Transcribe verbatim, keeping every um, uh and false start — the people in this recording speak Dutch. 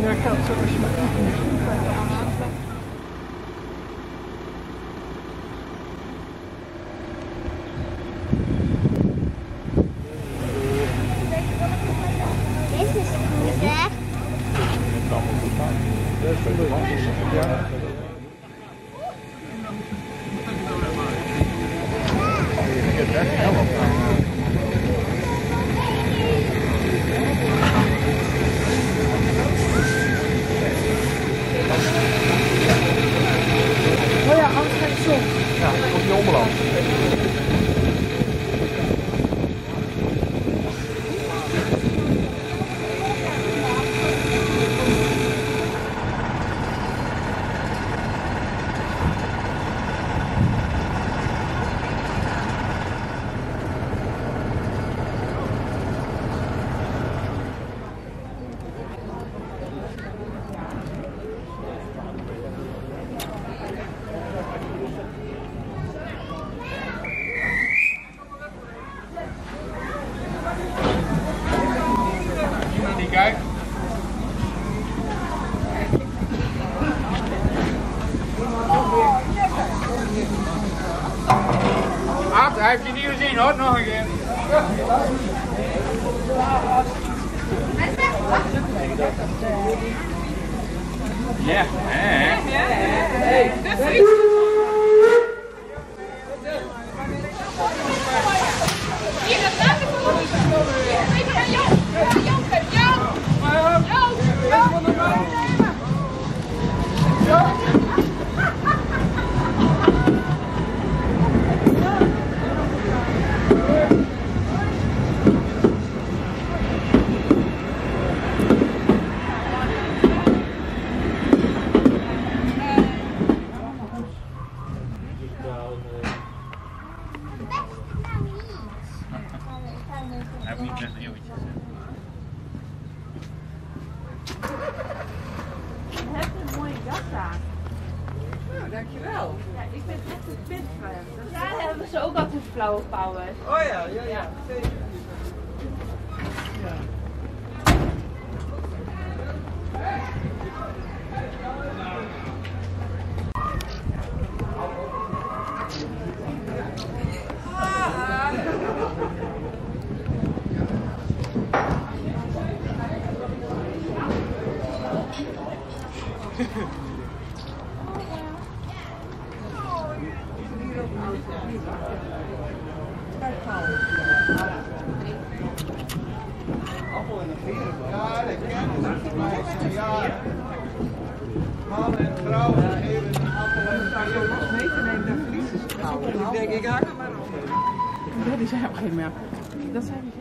daar geldt zoals je met misschien kan je aan aanslaan. Deze is goed, hè? Ja. Oh ja, anders ga je soms. Ja, dan komt die ombeland. Kijk. Aad, hij heeft je niet gezien hoor, nog een keer. Ja, hè? Hey, de vriend. Hier, dat gaat het voor ons. Even naar jou. Jan, Jan. Jan. Jan. Jan. Hij heeft niet met eeuwtjes. Je hebt een mooie jas aan. Nou, dankjewel. Ja, ik ben echt een fan van hem. Daar hebben ze ook altijd flower powers. Oh ja, ja, ja, zeker. Ja. Appel en een veer. Ja, dat kennen ze. Ja. Man en vrouw geven een appel en een veer. Als mee te nemen, dan verliezen ze gauw. Ik denk, ik hang er maar op. Dat is helemaal geen meer. Dat zijn